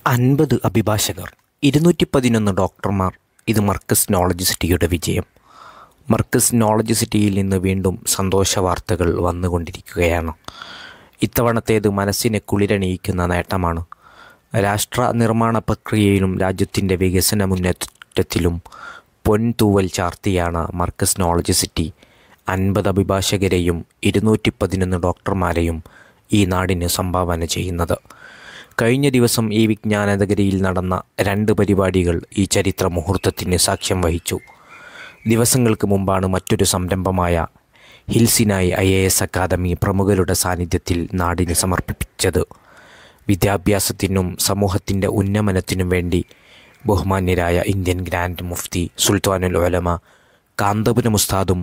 50 അഭിഭാഷകർ, 211 ഡോക്ടർമാർ. ഇത് മർക്കസ് നോളജ് സിറ്റിയുടെ വിജയം. മർക്കസ് നോളജ് സിറ്റിയിൽ നിന്ന് വീണ്ടും സന്തോഷ വാർത്തകൾ വന്നുകൊണ്ടിരിക്കുകയാണ്. ഇത്തവണത്തേത് മനസ്സിനെ കുളിരണിയിക്കുന്ന നേട്ടമാണ്. രാഷ്ട്ര നിർമ്മാണ പ്രക്രിയയിലും രാജ്യത്തിൻ്റെ വികസന മുന്നേറ്റത്തിലും പൊൻതൂവൽ ചാർത്തിയാണ് മർക്കസ് നോളജ് സിറ്റി 50 അഭിഭാഷകരെയും 211 ഡോക്ടർമാരെയും ഈ നാടിന് സംഭാവന ചെയ്യുന്നത്. കഴിഞ്ഞ ദിവസം ഈ വിജ്ഞാനനഗരിയിൽ നടന്ന 2 പരിപാടികൾ ഈ ചരിത്ര മുഹൂർത്തത്തിന് സാക്ഷ്യം വഹിച്ചു. ദിവസങ്ങൾക്ക് മുമ്പാണ് മറ്റൊരു സംരംഭമായ ഹിൽസിനായി IAS അക്കാദമി പ്രമുഖരുടെ സാന്നിധ്യത്തിൽ നാടിന് സമർപ്പിച്ചത്. വിദ്യാഭ്യാസത്തിനും സമൂഹത്തിൻ്റെ ഉന്നമനത്തിനും വേണ്ടി ബഹുമാന്യരായ ഇന്ത്യൻ ഗ്രാൻഡ് മുഫ്തി സുൽത്താനുൽ ഉലമ കാന്തപുരം ഉസ്താദും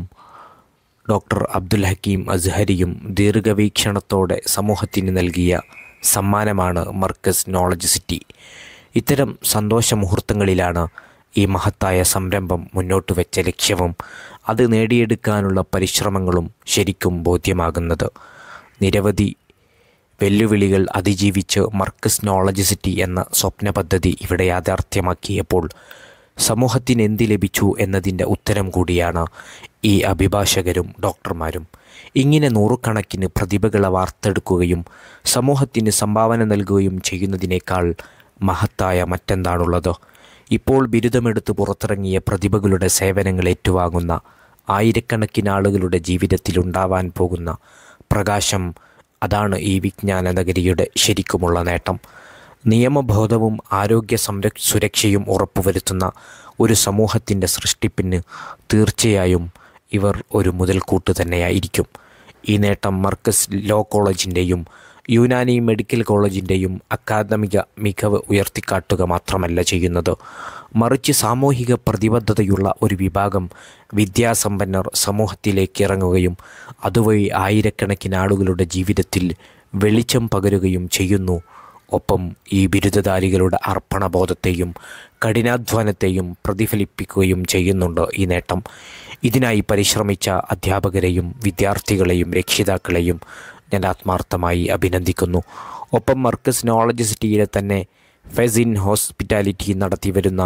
ഡോക്ടർ അബ്ദുൽ ഹക്കീം അസ്ഹരിയും ദീർഘവീക്ഷണത്തോടെ സമൂഹത്തിന് നൽകിയ സമ്മാനമാണ് മർക്കസ് നോളജ് സിറ്റി. ഇത്തരം സന്തോഷ മുഹൂർത്തങ്ങളിലാണ് ഈ മഹത്തായ സംരംഭം മുന്നോട്ട് വെച്ച ലക്ഷ്യവും അത് നേടിയെടുക്കാനുള്ള പരിശ്രമങ്ങളും ശരിക്കും ബോധ്യമാകുന്നത്. നിരവധി വെല്ലുവിളികൾ അതിജീവിച്ച് മർക്കസ് നോളജ് സിറ്റി എന്ന സ്വപ്ന പദ്ധതി ഇവിടെ യാഥാർത്ഥ്യമാക്കിയപ്പോൾ സമൂഹത്തിന് എന്ത് ലഭിച്ചു എന്നതിൻ്റെ ഉത്തരം കൂടിയാണ് ഈ അഭിഭാഷകരും ഡോക്ടർമാരും. ഇങ്ങനെ നൂറുകണക്കിന് പ്രതിഭകളെ വാർത്തെടുക്കുകയും സമൂഹത്തിന് സംഭാവന നൽകുകയും ചെയ്യുന്നതിനേക്കാൾ മഹത്തായ മറ്റെന്താണുള്ളത്? ഇപ്പോൾ ബിരുദമെടുത്ത് പുറത്തിറങ്ങിയ പ്രതിഭകളുടെ സേവനങ്ങൾ ഏറ്റുവാങ്ങുന്ന ആയിരക്കണക്കിന് ആളുകളുടെ ജീവിതത്തിലുണ്ടാവാൻ പോകുന്ന പ്രകാശം, അതാണ് ഈ വിജ്ഞാന നഗരിയുടെ ശരിക്കുമുള്ള നേട്ടം. നിയമബോധവും ആരോഗ്യ സുരക്ഷയും ഉറപ്പുവരുത്തുന്ന ഒരു സമൂഹത്തിൻ്റെ സൃഷ്ടിപ്പിന് തീർച്ചയായും ഇവർ ഒരു മുതൽക്കൂട്ട് തന്നെയായിരിക്കും. ഈ നേട്ടം മർക്കസ് ലോ കോളേജിൻ്റെയും യുനാനി മെഡിക്കൽ കോളേജിൻ്റെയും അക്കാദമിക മികവ് ഉയർത്തിക്കാട്ടുക മാത്രമല്ല ചെയ്യുന്നത്, മറിച്ച് സാമൂഹിക പ്രതിബദ്ധതയുള്ള ഒരു വിഭാഗം വിദ്യാസമ്പന്നർ സമൂഹത്തിലേക്ക് ഇറങ്ങുകയും അതുവഴി ആയിരക്കണക്കിന് ആളുകളുടെ ജീവിതത്തിൽ വെളിച്ചം പകരുകയും ചെയ്യുന്നു. ഒപ്പം ഈ ബിരുദധാരികളുടെ അർപ്പണബോധത്തെയും കഠിനാധ്വാനത്തെയും പ്രതിഫലിപ്പിക്കുകയും ചെയ്യുന്നുണ്ട് ഈ നേട്ടം. ഇതിനായി പരിശ്രമിച്ച അധ്യാപകരെയും വിദ്യാർത്ഥികളെയും രക്ഷിതാക്കളെയും ഞാൻ ആത്മാർത്ഥമായി അഭിനന്ദിക്കുന്നു. ഒപ്പം മർക്കസ് നോളജ് സിറ്റിയിലെ തന്നെ ഫെസിൻ ഹോസ്പിറ്റാലിറ്റി നടത്തിവരുന്ന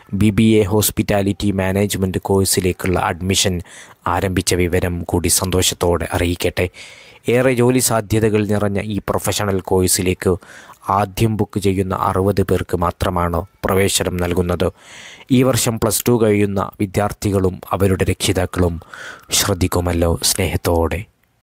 BBA ഹോസ്പിറ്റാലിറ്റി മാനേജ്മെൻറ്റ് കോഴ്സിലേക്കുള്ള അഡ്മിഷൻ ആരംഭിച്ച വിവരം കൂടി സന്തോഷത്തോടെ അറിയിക്കട്ടെ. ഏറെ ജോലി സാധ്യതകൾ നിറഞ്ഞ ഈ പ്രൊഫഷണൽ കോഴ്സിലേക്ക് ആദ്യം ബുക്ക് ചെയ്യുന്ന 60 പേർക്ക് മാത്രമാണ് പ്രവേശനം നൽകുന്നത്. ഈ വർഷം +2 കഴിയുന്ന വിദ്യാർത്ഥികളും അവരുടെ രക്ഷിതാക്കളും ശ്രദ്ധിക്കുമല്ലോ സ്നേഹത്തോടെ.